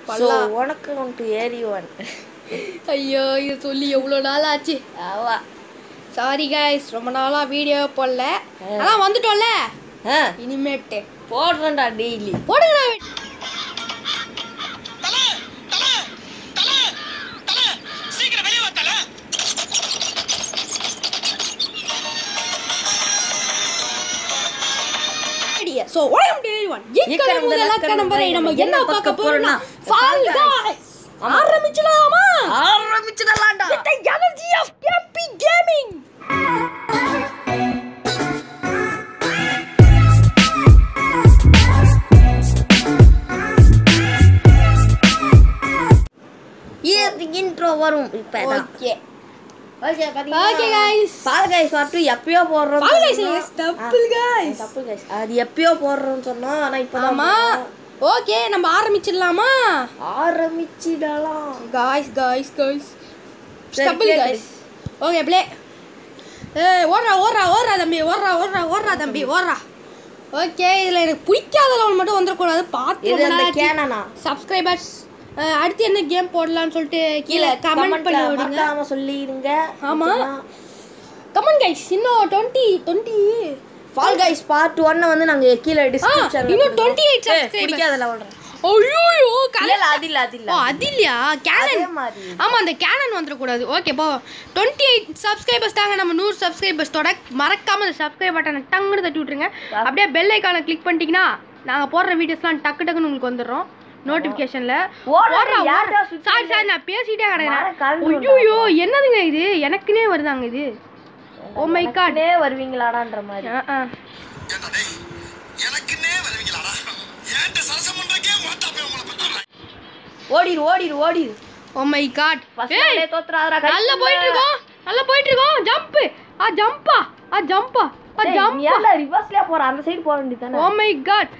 வணக்கம் டு ஏரிவன். ஐயோ இது சொல்லி எவ்வளோ நாள் ஆச்சு. ஆவா சாரி கைஸ், ரொம்ப நாளா வீடியோ போடல. அதான் வந்துட்டோம்ல, இனிமேட்டு போடுறேன்டா டெய்லி. போடுங்கடா. சோ வணக்கம் டு ஏரிவன். நம்ம என்ன பார்க்க போறோம்னா ஃபால் கைஸ். ஆரம்பிச்சலாமா? ஆரம்பிச்சலாம்டா. The energy of Epic Gaming. Intro வரும் இப்பதான். Okay guys. ஃபால் கைஸ் வாட்டு எப்பயோ போடுறோம். ஃபால் கைஸ் தப்பு गाइस. அது எப்பயோ போடுறோம்னு சொன்னா ஆனா இப்பதான். ஆமா. ஓகே நம்ம ஆரம்பிச்சிடலாமா? ஆரம்பிச்சிடலாம். Guys. Stumble Guys. Okay play. ஓடுறா தம்பி ஓடுறா. ஓகே இதுல எனக்கு பிடிக்காத லெவல் மட்டும் வந்துட கூடாது. பாத்து சப்ஸ்கிரைபர்ஸ் அடுத்து என்ன கேம் போடலாம்னு சொல்லிட்டு கீழே கமெண்ட் பண்ணி விடுங்க. மறக்காம சொல்லிடுங்க. ஆமா கமெண்ட் गाइस. இன்னும் 20 ஃபால் கைஸ் பார்ட் 1 வந்து நாங்க கீழ டிஸ்கிரிப்ஷன்ல இன்னும் 28 சப்ஸ்கிரைபர்ஸ். பிடிக்காதல வளறேன். ஐயோ இல்ல அது இல்ல. அது இல்லையா? கேனன். ஆமா அந்த கேனன் வந்துட கூடாது. ஓகே போ. 28 சப்ஸ்கிரைபர்ஸ் தாங்க நம்ம 100 சப்ஸ்கிரைபர்ஸ் தொட. மறக்காம அந்த சப்ஸ்கிரைப் பட்டனை டங்குன்னு தட்டி விட்டுருங்க. அப்படியே பெல் ஐகானை கிளிக் பண்ணிட்டீங்கன்னா நாங்க போடுற வீடியோஸ்லாம் டக்குன்னு உங்களுக்கு வந்துடும் நோட்டிபிகேஷன்ல. சாரி நான் பேசிட்டே கிடக்குறேன். ஐயோ என்னதுங்க இது? எனக்குனே வருதாங்க இது. ஓ மை காட். வருவீங்களாடான்ற மாதிரி. எனக்குனே வருவீங்களாடா? ஏன்ட்ட சரசம் பண்றக்கே மாட்டாப்பே உங்கள பண்றேன். ஓடிரு. Oh my god. ஏய் தோத்துறாதடா கை. நல்லா போயிட்டு இருக்கோம். ஜம்ப். ஜம்பா. நீ ஏன்டா ரிவர்ஸ்ல போற? அந்த சைடு போக வேண்டியதானே. Oh my god.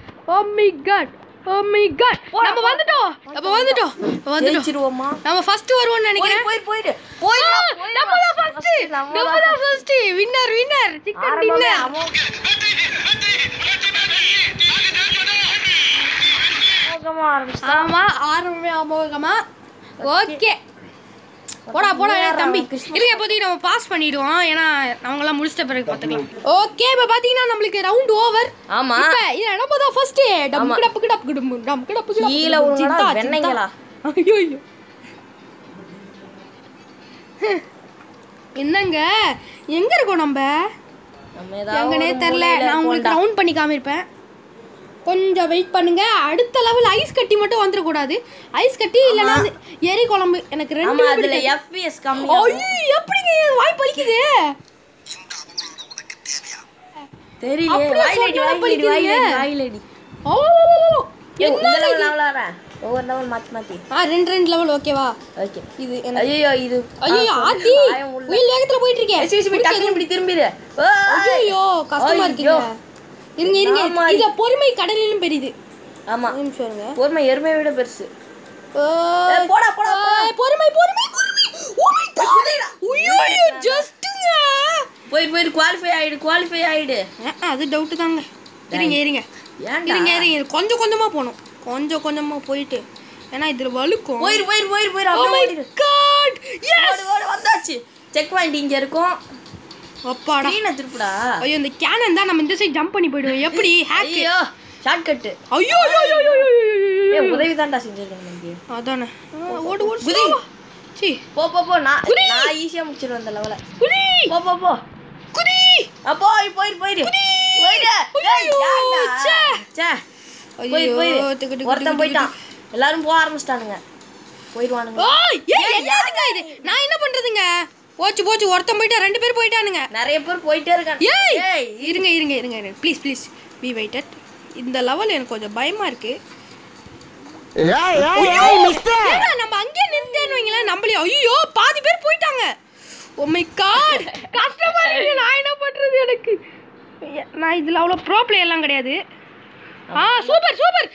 நம்ம வந்துட்டோம். ஜெயிச்சிருவோமா? நம்ம ஃபர்ஸ்ட் வருவோம்னு நினைக்கிறேன். போயிடு. நம்ம தான் ஃபர்ஸ்ட். வின்னர். Chicken dinner. ஆமா அமோகமா. ஓகே போடா தம்பி. இருங்க இப்போதைக்கு நம்ம பாஸ் பண்ணிடுவோம். ஏன்னா அவங்களாம் முடிச்சிட்ட பிறகு பார்த்துக்கலாம். ஓகே இப்போ பார்த்தீங்கன்னா நம்மளுக்கு ரவுண்ட் ஓவர். ஆமா இப்போ இது நம்ம தான் ஃபர்ஸ்ட். டப்பு கீழ விழுங்கடா வெண்ணங்களா. ஐயோ என்னங்க எங்க இருக்கோம் நம்ம? எங்கனே தெரியல. நான் உங்களுக்கு ரவுண்ட் பண்ணி காமிப்பேன். கொஞ்சம் வெயிட் பண்ணுங்க. அடுத்த லெவல் ஐஸ் கட்டி மட்டும் வந்துட கூடாது. ஐஸ் கட்டி இல்லனா எரி குழம்பு. எனக்கு ரெண்டு அதுல FPS கம்மி. ஐயோ எப்படிங்க வாய் பலிக்குது? தெரியல. வாயிலடி. ஓ என்ன லெவல் ஒவ்வொரு லெவல் மாத்தி. ரெண்டு லெவல் ஓகேவா? ஓகே. இது ஐயோ ஆதி உயில் வேகத்துல போயிட்டு இருக்கேன். டக்குனு இப்படி திரும்பிடு. ஐயோ கஷ்டமா இருக்குங்க. இருங்க இத பொறுமை கடலிலும் பெரிது. ஆமா சொல்லுங்க. பொறுமை எருமையை விட பெருசு. போடா பொறுமை. Oh my god. ஐயோ ஜஸ்ட்ங்க. போய் குவாலிஃபை ஆயிடு. அது டவுட் தாங்க. இருங்க கொஞ்சமா போணும். கொஞ்சமா போயிட்டு ஏன்னா இதுல வழுக்கும். போயிரு. Oh my god. எஸ் வந்தாச்சு. செக் பாயிண்ட் இங்க இருக்கும். அப்பாடா ஸ்கிரீனை திருப்புடா. ஐயோ இந்த கேனன் தான் நம்ம இந்த சைடு ஜம்ப் பண்ணி போய்டுவோம். எப்படி ஹேக்? ஐயோ ஷார்ட்கட். ஐயோ உதவி தான்டா செஞ்சிருக்கேன் நீங்க. அதானே. ஓடு குதி. சி போ நான் ஈஸியா முடிச்சிருவேன் அந்த லெவல. குதி. போ குதி. போயிரு. ஒருத்தன் போயிட்டான். எல்லாரும் போக ஆரம்பிச்சிட்டானுங்க. போயிடுவானுங்க. என்னதுங்க இது? நான் என்ன பண்றதுங்க? போச்சு ஒருத்தன் போயிட்டா. 2 பேர் போயிட்டானுங்க. நிறைய பேர் போயிட்டே இருக்காங்க. இருங்க ப்ளீஸ் பி வெயிட்டட். இந்த லெவல் எனக்கு கொஞ்சம் பயமா இருக்கு. நம்ம அங்கேயே நிறுத்தேன்னு நம்மளே. ஐயோ பாதி பேர் போயிட்டாங்க. ஓ மை காட் கஷ்டமா இருக்கு. நான் என்ன பண்றது? எனக்கு நான் இதுல அவ்வளோ ப்ரோ பிளே எல்லாம் கிடையாது. சூப்பர்.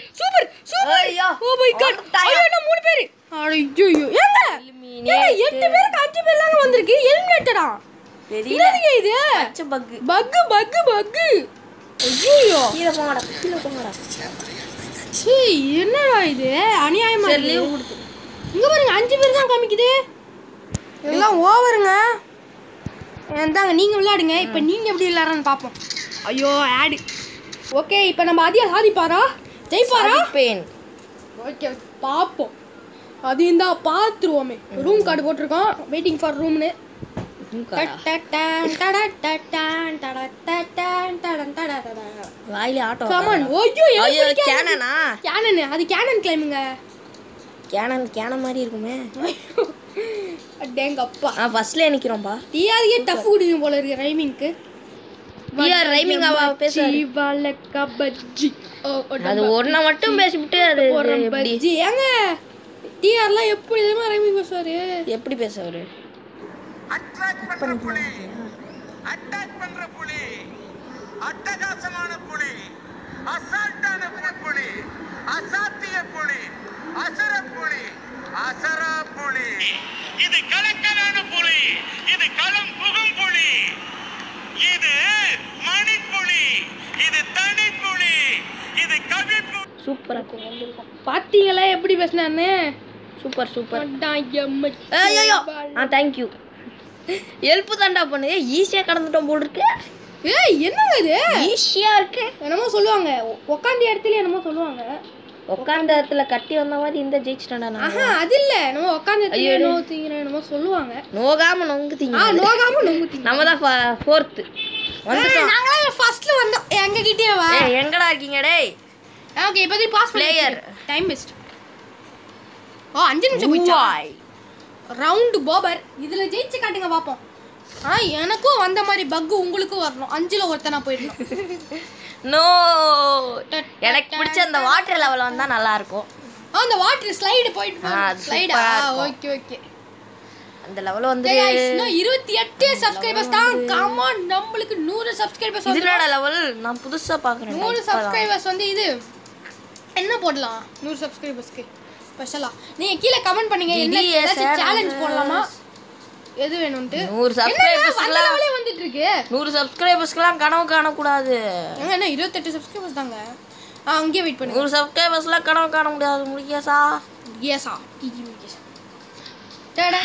Oh my god. ஐயோ நான் 3 பேர். ஐயோ ஏங்க 8 பேருக்கு 5 பேர்லாம் வந்திருக்கு. எலிமினேட்டடா தெரியல. இது பக். ஐயோ கீழ போங்கடா. சீ என்னடா இது அநியாயமா சரி இருக்கு. லீவ் கொடுத்து இங்க பாருங்க 5 பேர் தான் காமிக்குது. எல்லாம் ஓவருங்க. இந்தாங்க நீங்க விளையாடுங்க. இப்போ நீங்க எப்படி விளையாடுறன்னு பாப்போம். ஐயோ ஆட். ஓகே இப்போ நம்ம அதியா சாதிப்பாரா ஜெயிப்பாரா? பெயின் ஓகே பாப்போம். அதையும் தான் பார்த்துருவோமே. ரூம் கார்டு போட்டிருக்கோம் வெயிட்டிங் ஃபார் ரூம்னு. வாயில ஆட்டோ கமான். ஓய்யோ ஐயோ கேனனா கேனன். அது கேனன் கிளைமுங்க. கேனன் மாதிரி இருக்குமே. அடேங்கப்பா. ஃபர்ஸ்ட்ல நிக்கிறோம்பா. டிஆர்ஏ டஃப் குடிங்க போல இருக்கு ரைமிங்க்கு. டிஆர் ரைமிங் அவ பேசுறாரு. ஜீவலக்க பஜ்ஜி. அது ஒண்ண மட்டும் பேசிவிட்டு அது எப்படி பஜ்ஜி. ஏங்க டிஆர்லாம் எப்படி இதமா ரைமிங் பேசுவாரு? எப்படி பேசுவாரு? அட்ராக்ட் பண்ற புலி, அட்டாக் பண்ற புலி, அட்டகாசமான புலி, அசால்ட்டான புலி, அசாத்திய புலி, அசுர புலி, அசரா புலி. இது கலக்கலான புலி, இது களம் புகும் புலி, இது மணிப்புலி, இது தனி புலி, இது கவி புலி. சூப்பரா பாத்தீங்களா எப்படி பேசினான்னு? Super super. ஐயோ தேங்க் யூ. ஹெல்ப் தான்டா பண்ணுது. ஈஸியா கடந்துட்டோம் போல இருக்கு. ஏய் என்னங்க இது? ஈஸியா இருக்கு. என்னமோ சொல்லுவாங்க உட்காந்த இடத்துல என்னமோ சொல்லுவாங்க. உட்காந்த இடத்துல கட்டி வந்த மாதிரி இந்த ஜெயிச்சிட்டான்டா நான். ஆஹா அது இல்ல. நம்ம உட்காந்த இடத்துல நோ திங்கற என்னமோ சொல்லுவாங்க. நோகாம நொங்கு திங்க. நோகாம நொங்கு திங்க. நம்ம தான் 4th வந்துட்டோம். நாங்க ஃபர்ஸ்ட்ல வந்தோம். எங்க கிட்டே வா. ஏய் எங்கடா இருக்கீங்க டேய்? ஓகே இப்போதைக்கு பாஸ் பிளேயர் டைம் பெஸ்ட். 5 நிமிஷம் போயிச்சா? ரவுண்ட் போபர். இதுல ஜெயிச்சு காட்டுங்க பாப்போம். எனக்கும் வந்த மாதிரி பக் உங்களுக்கும் வரணும். 5ல ஒருத்தனா போயிடணும். நோ எனக்கு பிடிச்ச அந்த வாட்டர் லெவல் வந்தா நல்லா இருக்கும். அந்த வாட்டர் ஸ்லைடு போயிட்டு ஸ்லைடா. ஓகே ஓகே அந்த லெவல் வந்து இன்னும் 28 சப்ஸ்கிரைபர்ஸ் தான். கம் ஆன் நம்மளுக்கு 100 சப்ஸ்கிரைபர்ஸ் வந்து. இதுனடா லெவல் நான் புதுசா பார்க்கறேன். 100 சப்ஸ்கிரைபர்ஸ் வந்து இது என்ன போடலாம்? 100 சப்ஸ்கிரைபர்ஸ்க்கு ஸ்பெஷலா நீங்க கீழ கமெண்ட் பண்ணுங்க. என்ன சேலஞ்ச் போடலாமா? எது வேணும்னு 100 சப்ஸ்கிரைபர்ஸ்லாம் லெவலே வந்துட்டு இருக்கு. 100 சப்ஸ்கிரைபர்ஸ்லாம் கனவு காண கூடாது. என்ன 28 சப்ஸ்கிரைபர்ஸ் தாங்க. அங்கே வெயிட் பண்ணுங்க. 100 சப்ஸ்கிரைபர்ஸ்லாம் கனவு காண முடியாது. முடியசா எஸ்ஸா டிஜி முடியசா. டடா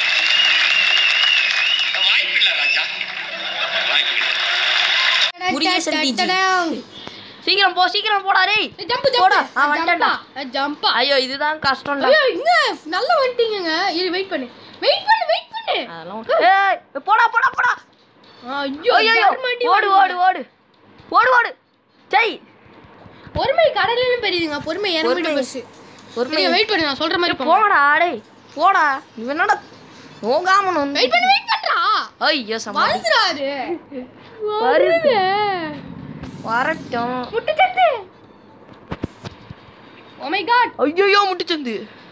வாய்ப்பில்லை ராஜா, வாய்ப்பில்லை. முடியசா டிஜி. சீக்கிரம் போடா டேய். ஜம்ப் போடா. வந்துட்டடா. ஜம்ப். ஐயோ இதுதான் கஷ்டம்டா. ஐயோ இங்க நல்லா வந்துட்டீங்கங்க. இரு வெயிட் பண்ணு. வெயிட் பண்ணு. அதெல்லாம் ஏய் போடா. ஐயோ ஓடு ஜெய். பொறுமை கடலிலும் பெரியதுங்க. பொறுமை இறங்கிட பஸ். பொறுமை வெயிட் பண்ணு. நான் சொல்ற மாதிரி போடா டேய். போடா. இவன் என்னடா நோகாம வந்து வெயிட் பண்றா. ஐயோ சமாளி. வந்துறாரு. வரட்டும். முட்டுச்சந்து. Oh my god. ஐயோ முட்டுச்சந்து.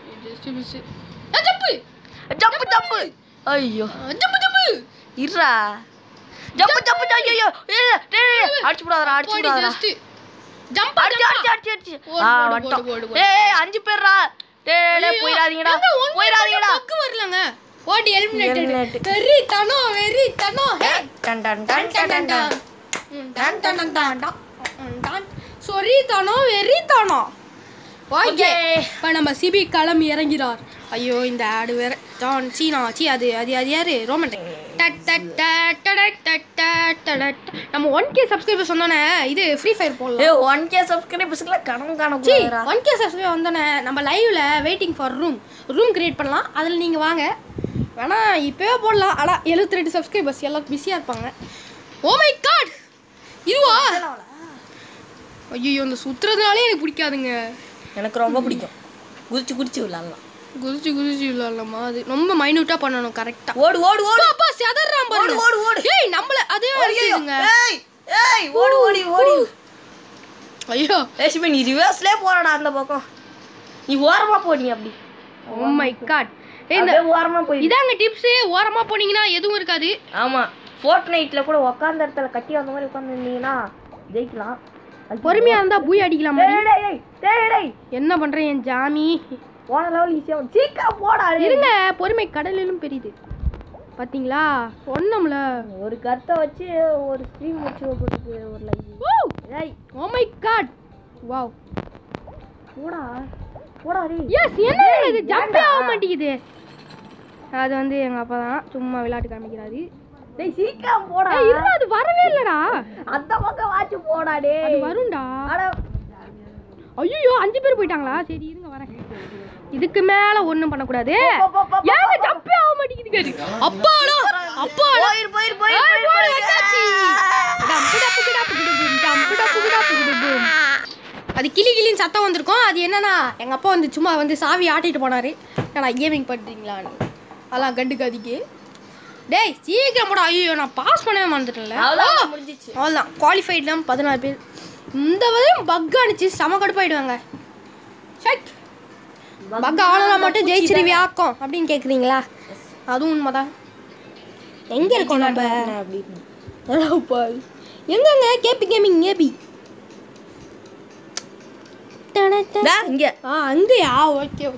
ஜம்ப். ஐயோ ஜம்ப். இருடா. ஜம்ப். ஐயோ அடிச்சு போடாதடா. ஜம்ப் அடிச்சு. ஏய் 5 பேர்டா. டேய் போயிராதீங்கடா. பக்கு வரலங்க. ஓடி எலிமினேட்டட். வெரி தனோ. டன் டன் டன் டன் டன். சொரி தானோ வெரி தானோ. ஓகே இப்போ நம்ம சிபி களம் இறங்கிறார். ஐயோ இந்த ஆடு வேற ஜான் சீனா அது யாரு ரோமன். நம்ம 1K சப்ஸ்கிரைபர்ஸ் வந்தோன்னே இது ஃப்ரீ ஃபயர் போடலாம். 1K சப்ஸ்கிரைபர்ஸ்க்குலாம் கணக்கு காணக்கூடாதுடா. 1K சப்ஸ்கிரைபர் வந்தோன்னே நம்ம லைவ்ல வெயிட்டிங் ஃபார் ரூம் கிரியேட் பண்ணலாம். அதில் நீங்கள் வாங்க வேணா இப்போவே போடலாம். ஆனால் 72 சப்ஸ்கிரைபர்ஸ் எல்லாம் பிஸியாக இருப்பாங்க. ஓ மை காட் இதுவா? ஐயோ இந்த சுற்றுறதுனாலே எனக்கு பிடிக்காதுங்க. எனக்கு ரொம்ப பிடிக்கும். குதிச்சு விளையாடலாம். குதிச்சு விளையாடலாமா? அது ரொம்ப மைன்யூட்டாக பண்ணணும். கரெக்டாக ஓடு அப்பா செதறான் பாரு. ஓடு ஏய் நம்மள அதே அடிக்குதுங்க. ஏய் ஓடு. ஐயோ ஏஷ்மி நீ ரிவர்ஸ்லயே போறடா அந்த பக்கம். நீ ஓரமா போறீங்க அப்படி. Oh my god. இந்த ஓரமா போய் இதாங்க டிப்ஸ். ஓரமா போனீங்கன்னா எதுவும் இருக்காது. ஆமா ஃபோர்ட்நைட்ல கூட உட்கார்ந்த இடத்துல கட்டி வந்த மாதிரி உட்கார்ந்திருந்தீங்கன்னா ஜெயிக்கலாம். பொறுமையா இருந்தா பூய் அடிக்கலாம். டேய் என்ன பண்றேன் என் ஜாமி? போன லெவல் ஈஸியா சீக்கிரம் போடா. இருங்க பொறுமை கடலிலும் பெரியது. பாத்தீங்களா ஒண்ணும்ல ஒரு கத்தை வச்சு ஒரு ஸ்ட்ரீம் வச்சு போட்டுக்கு ஒரு லைவ். ஏய் ஓ மை காட் வாவ். போடா போடா டேய். எஸ் என்ன இது ஜம்ப் ஆக மாட்டேங்குது. அது வந்து எங்க அப்பா தான் சும்மா விளையாட்டு காமிக்கிறாரு. டேய் சீக்கிரம் போடா. ஏய் இல்ல அது வரவே இல்லடா. அந்த பக்கம் வாச்சு போடா டேய். அது வரும்டா. அட ஐயோ 5 பேர் போயிட்டாங்களா? சரி இருங்க வரேன். இதுக்கு மேல ஒண்ணும் பண்ண கூடாது. ஏங்க ஜம்ப் ஆக மாட்டேங்குது. அப்பாடா அப்பாடா போயிரு அது கிளி கிளின்னு சத்தம் வந்திருக்கும். அது என்னன்னா எங்க அப்பா வந்து சும்மா வந்து சாவி ஆட்டிட்டு போனாரு. நான் கேமிங் பண்றீங்களான்னு அதெல்லாம் கண்டுக்காதீங்க. டேய் சீக்கிரம் போடா. ஐயோ நான் பாஸ் பண்ணவே மறந்துட்டேன்ல. அவ்வளவுதான் முடிஞ்சிச்சு. அவ்வளோதான் குவாலிஃபைட் தான் 14 பேர். இந்த வரையும் பக் அடிச்சு செம கடுப்பாயிடுவாங்க. பக் ஆனலாம் மட்டும் ஜெயிச்சிருவியாக்கும் அப்படின்னு கேட்குறீங்களா? அதுவும் உண்மைதான். எங்க இருக்கோம் நம்ம எங்கங்க கேபி கேமிங் ஏபி இங்க அங்கயா? ஓகே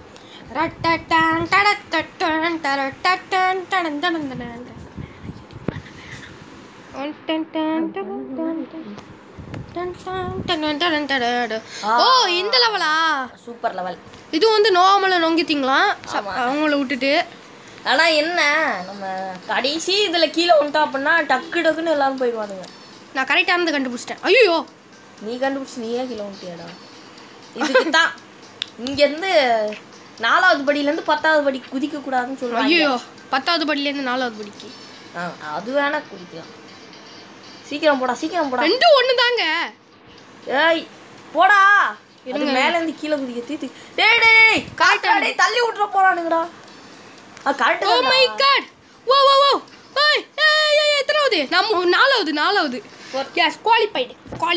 ஓ இந்த லெவலா? Super level. இது வந்து நோமல நொங்கிட்டீங்களா அவங்கள விட்டுட்டு? ஆனா என்ன நம்ம கடைசி இதுல கீழே வந்துட்டோம் அப்படின்னா டக்கு டக்குன்னு எல்லாரும் போயிடுவானுங்க. நான் கரெக்டானது கண்டுபிடிச்சிட்டேன். ஐயோ நீ கண்டுபிடிச்சி நீயே கீழே வந்துட்டியாடா. இதுக்கு தான் இங்கேருந்து 4வது படியிலேருந்து 10வது படி குதிக்க கூடாதுன்னு சொல்லுவாங்க. ஐயோ 10வது படியிலேருந்து 4வது படிக்கு அது வேணா குதிக்கலாம். சீக்கிரம் போடா சீக்கிரம் போடா. ரெண்டும் ஒன்று தாங்க. ஏய் போடா. இது மேல இருந்து கீழே குதிக்க தீத்து. டேய் டேய் காட்டாடே தள்ளி விட்டுற போறானுங்கடா. Correct. Oh my god. Oh oh oh. ஏய் ஏய் எத்தனாவது? நம்ம 4வது. S qualified.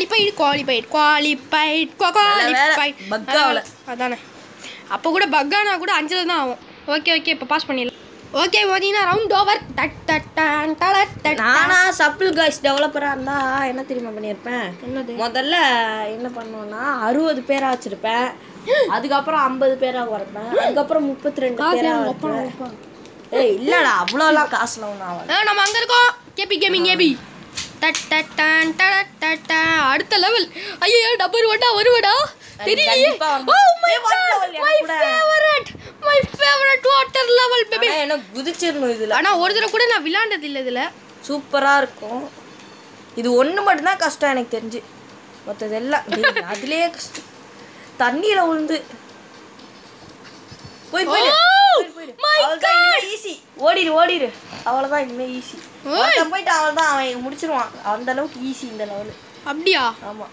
பக்காவல அதானே. அப்போ கூட பக்கானா கூட 5ல தான் ஆகும். ஓகே இப்போ பாஸ் பண்ணிடலாம். ஓகே மோதினா ரவுண்ட் ஓவர். நானா சப்பிள் காய்ஸ் டெவலப்பரா இருந்தா என்ன தெரியுமா பண்ணியிருப்பேன்? என்னது? முதல்ல என்ன பண்ணுவேன்னா 60 பேரா வச்சிருப்பேன். அதுக்கப்புறம் 50 பேரா குறைப்பேன். அதுக்கப்புறம் 32 பேரா வைப்பேன். ஏய் இல்லடா அவ்வளோலாம் காசுல ஒன்றும் ஆகாது. நம்ம அங்க இருக்கோம். KB gaming AB. அடுத்த லெவல். ஐயோ டபுள் ஓட்டா வருவடா தெரியலையே. Oh my favourite water level baby. என்ன குதிச்சிரணும் இதுல. ஆனா ஒரு தடவை கூட நான் விளையாண்டது இல்ல. இதுல சூப்பரா இருக்கும். இது ஒண்ணு மட்டும் தான் கஷ்டம் எனக்கு தெரிஞ்சு. மொத்தது எல்லாம் அதுலயே கஷ்டம். தண்ணியில விழுந்து போய் போய் ஈஸி. ஓடிடு அவ்வளவுதான். இனிமே ஈஸி. போயிட்டு அவ்வளவுதான் அவன் முடிச்சிருவான். அந்த அளவுக்கு ஈஸி இந்த லெவல். அப்படியா? ஆமா.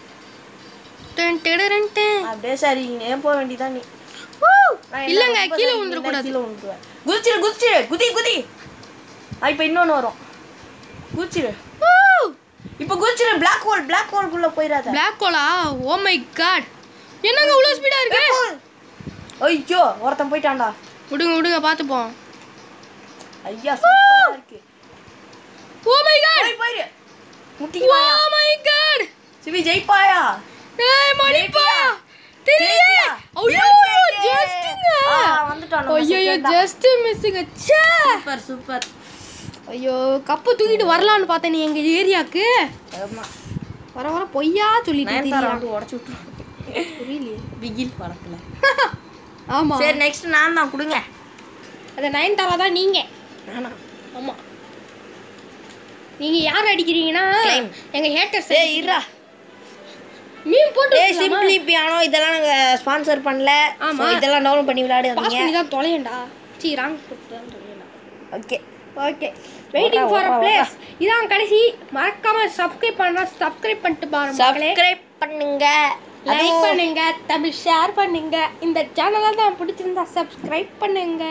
அப்படியே சரி ஏன் போக வேண்டியதான் நீ. இல்லங்க கீழே விழுந்துற கூடாது. கீழே விழுந்துருவேன். குதிச்சிரு குதி. இப்ப இன்னொன்னு வரும். குதிச்சிரு. இப்ப குதிச்சிரு. பிளாக் ஹோல் குள்ள போயிராத. பிளாக் ஹோலா? Oh my god. என்னங்க இவ்வளவு ஸ்பீடா இருக்கு? ஐயோ ஒருத்தன் போயிட்டான்டா. விடுங்க பாத்துப்போம். ஐயா சூப்பரா இருக்கு. Oh my god. போயிரு. முட்டிக்கு ஓ மை காட். சிவி ஜெயிப்பாயா? ஏய் மணிப்பா. தெரியல. ஐயோ ஜஸ்ட்ங்க. வந்துட்டான். ஐயோ ஜஸ்ட் மிஸ்ஸிங்க. சூப்பர். ஐயோ கப்பு தூக்கிட்டு வரலான்னு பார்த்தேன் நீ எங்க ஏரியாக்கு. ஆமா. வர பொய்யா சொல்லிட்டு தெரியல. உடைச்சு விட்டு. புரியலையே. பிகில் படத்துல. ஆமா. சரி நெக்ஸ்ட் நான் தான் கொடுங்க. அது 9 தான் நீங்க. நானா? ஆமா. நீங்க யார் அடிக்கிறீங்கன்னா எங்க ஹேட்டர்ஸ். ஏய் இருடா. மீம் போட்டு. ஏய் சிம்பிளி பியானோ இதெல்லாம் நாங்க ஸ்பான்சர் பண்ணல. ஆமா. இதெல்லாம் டவுன்லோட் பண்ணி விளையாடுங்க. பாஸ் பண்ணி தான் தொலையண்டா. சீ ராங் போட்டுதான் தொலையண்டா. Okay waiting for a place. இதான் கடைசி. மறக்காம சப்ஸ்கிரைப் பண்ணிட்டு பாருங்க. சப்ஸ்கிரைப் பண்ணுங்க. லைக் பண்ணுங்க. தமிழ் ஷேர் பண்ணுங்க. இந்த சேனலை தான் பிடிச்சிருந்தா சப்ஸ்கிரைப் பண்ணுங்க.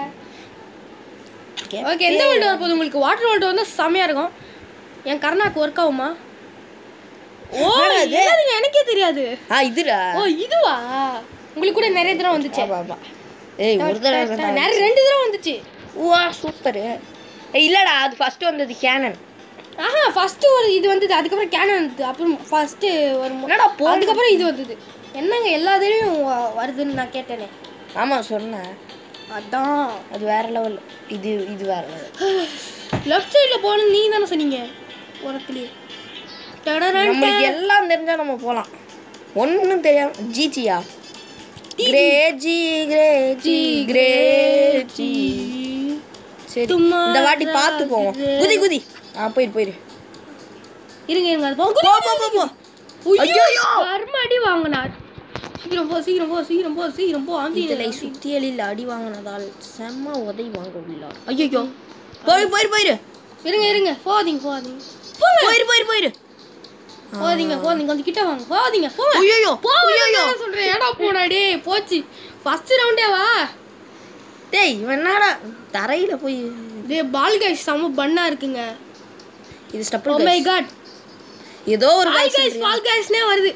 ஓகே எந்த வேர்ல்டு வர போகுது உங்களுக்கு? வாட்டர் வேர்ல்டு வந்து செமையா இருக்கும். என் கர்நாக்கு ஒர்க் ஆகுமா? ஓ இதுங்க எனக்கே தெரியாது. இதுடா. ஓ இதுவா? உங்களுக்கு கூட நிறைய தடவை வந்துச்சு. ஆமா. ஏய் ஒரு தடவை நிறைய 2 தடவை வந்துச்சு. வா சூப்பர். இல்லடா அது ஃபர்ஸ்ட் வந்தது கேனன். ஃபர்ஸ்ட் ஒரு இது வந்தது. அதுக்கப்புறம் கேனன் வந்தது. அப்புறம் ஃபர்ஸ்ட் ஒரு அதுக்கப்புறம் இது வந்தது. என்னங்க எல்லா தடவையும் வருதுன்னு நான் கேட்டேனே. ஆமா சொன்னேன். அதான் அது வேற லெவல். இது வேற லெவல். லெஃப்ட் சைடுல போகணும் நீங்க தானே சொன்னீங்க. ஓரத்துலயே நமக்கு எல்லாம் தெரிஞ்சா நம்ம போலாம். ஒன்றும் தெரியாம ஜிஜியா கிரேஜி கிரேஜி கிரேஜி. சரி இந்த வாட்டி பார்த்து போவோம். குதி குதி. போயிரு இருங்க அது போ போ. ஐயோ அடி வாங்கினார். சீக்கிரம் போ இதில் சுத்தியலில் அடி வாங்கினதால் செம்ம உதை வாங்க உள்ளார். ஐயோ போயிரு. இருங்க போகாதீங்க போயிரு. கொஞ்சம் கிட்ட வாங்க. போகாதீங்க போங்க. ஐயோ சொல்றேன். ஏடா போடா டேய். போச்சு ஃபர்ஸ்ட் ரவுண்டே வா. டேய் என்னடா தரையில போய் டேய் பால் கைஸ் செம பண்ணா இருக்குங்க. இது ஸ்டெப்பிள். ஓ மை காட். ஏதோ ஒரு கைஸ் பால் கைஸ்னே வருது.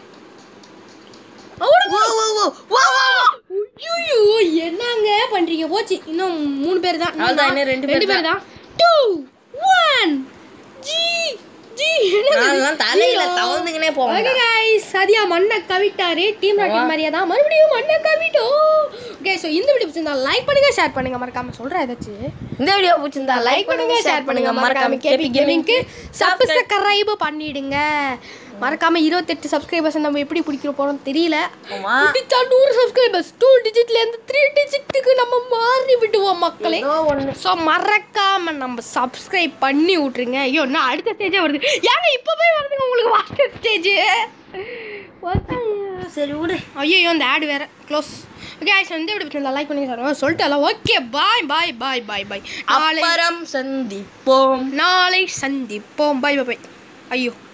ஐயோ என்னங்க பண்றீங்க? போச்சு. இன்னும் 3 பேர் தான். அவ்வளவுதான். இன்னும் 2 பேர் தான். 2 1 ஜி நான் தலையில தவந்துங்கனே போவாங்க. ஓகே गाइस சரியா மண்ணை கவிட்டாரு. டீம் ராக்கெட் மாதிரியே தான் மறுபடியும் மண்ணை கவிட்டோம். ஓகே சோ இந்த வீடியோ பிடிச்சிருந்தா லைக் பண்ணுங்க, ஷேர் பண்ணுங்க, மறக்காம சொல்றேன் ஏதாச்சும். இந்த வீடியோ பிடிச்சிருந்தா லைக் பண்ணுங்க, ஷேர் பண்ணுங்க, மறக்காம கேபி கேமிங்க்கு சப்ஸ்கிரைப் பண்ணிடுங்க. மறக்காம 28 சப்ஸ்கிரைபர்ஸ் நம்ம எப்படி பிடிக்கிற போறோம் தெரியல. ஆமா பிடிச்சா 100 சப்ஸ்கிரைபர்ஸ் 2 டிஜிட்ல இருந்து 3 டிஜிட்டுக்கு நம்ம மாறி விடுவோம் மக்களே. சோ மறக்காம நம்ம சப்ஸ்கிரைப் பண்ணி விட்டுருங்க. ஐயோ நான் அடுத்த ஸ்டேஜே வருது. ஏங்க இப்பவே வருதுங்க உங்களுக்கு வாஸ்டர் ஸ்டேஜ். சரி விடு. ஐயோ இந்த ஆட் வேற க்ளோஸ். ஓகே गाइस இந்த வீடியோ பிடிச்சிருந்தா லைக் பண்ணுங்க சார் சொல்லிட்டேன். Okay bye. அப்புறம் சந்திப்போம். நாளை சந்திப்போம். பை. ஐயோ